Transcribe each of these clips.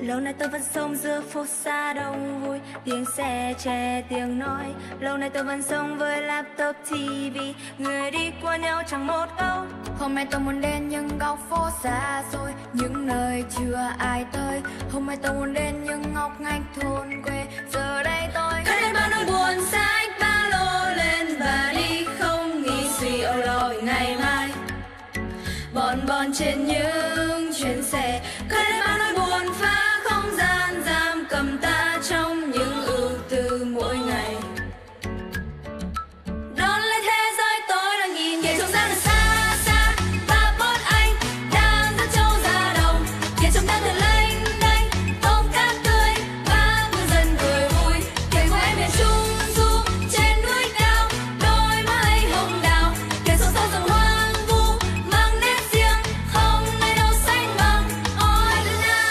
Lâu nay tôi vẫn sống giữa phố xa đông vui, tiếng xe trẻ tiếng nói. Lâu nay tôi vẫn sống với laptop TV, người đi qua nhau chẳng một câu. Hôm nay tôi muốn đến những góc phố xa xôi, những nơi chưa ai tới. Hôm nay tôi muốn đến những ngóc ngách thôn quê. Giờ đây tôi cất lên bao nỗi buồn, xách ba lô lên và đi, không nghĩ suy âu lo về ngày mai. Bon bon trên những chuyến xe, cất lên bao nỗi buồn, phá không gian giam cầm ta trong những ưu tư mỗi ngày. Đón lấy thế giới tôi đang nhìn về trong gian xa xa, và bọn anh đang dắt trâu ra đồng. Kia trông đang thật lênh đênh, tôm cá tươi và ngư dân cười vui. Kể của em miền Trung du trên núi cao, đôi mây hồng đào. Kể sông sâu rừng hoang vu mang nét riêng, không nơi đâu sánh bằng ôi Việt Nam.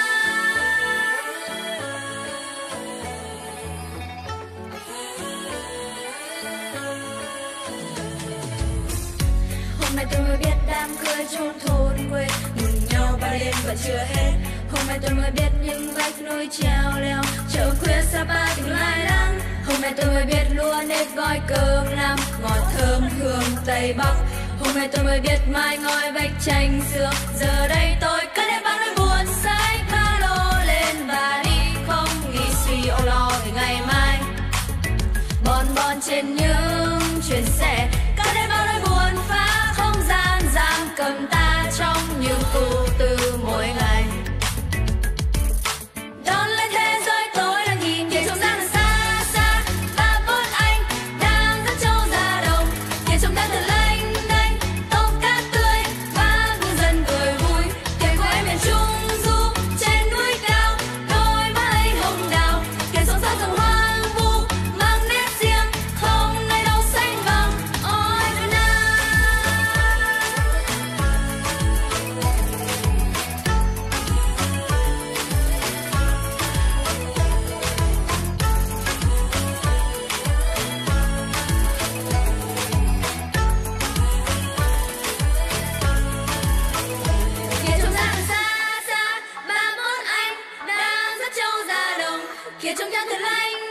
Hôm nay tôi mới biết đám cưới chốn thôn quê, nhìn nhau ba đêm vẫn chưa hết. Hôm nay tôi mới biết những vách núi treo leo, chợ khuya Sapa từng lai lắng. Hôm nay tôi mới biết lúa nếp gói cơm lam, ngọt thơm hương Tây Bắc. Hôm nay tôi mới biết mai ngói vách tranh xưa. Giờ đây tôi cất lên bao nỗi buồn, xách ba lô lên và đi, không nghĩ suy âu lo về ngày mai. Bon bon trên những chuyến xe, cất lên bao nỗi buồn, phá không gian giam cầm ta trong những ưu tư mỗi ngày. Đón lấy thế giới tôi đang nhìn về trong gian xa xa, và bọn anh đang dắt trâu ra đồng. Kia trông đang thật lênh đênh, tôm cá tươi và ngư dân cười vui. Kể của em miền Trung du trên núi cao, đôi mây hồng đào. Kể sông sâu rừng hoang vu mang nét riêng, không nơi đâu sánh bằng ôi Việt Nam. Kia trông gian xa xa, ba bốn anh đang dắt trâu ra đồng. Kia trông đang thật lênh